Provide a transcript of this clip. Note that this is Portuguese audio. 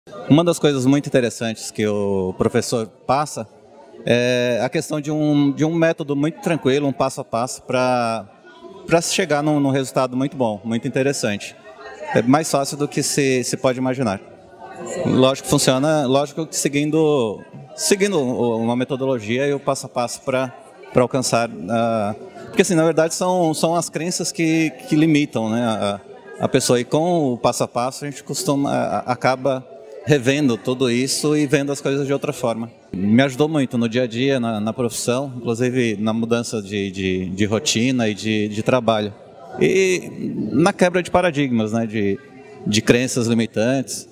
Uma das coisas muito interessantes que o professor passa é a questão de um método muito tranquilo, um passo a passo para se chegar num resultado muito bom, muito interessante. É mais fácil do que se pode imaginar. Lógico que funciona, lógico que seguindo uma metodologia e o passo a passo para alcançar. Porque assim, na verdade são as crenças que limitam, né, a pessoa. E com o passo a passo a gente acaba revendo tudo isso e vendo as coisas de outra forma. Me ajudou muito no dia a dia, na profissão, inclusive na mudança de rotina e de trabalho. E na quebra de paradigmas, né, de crenças limitantes.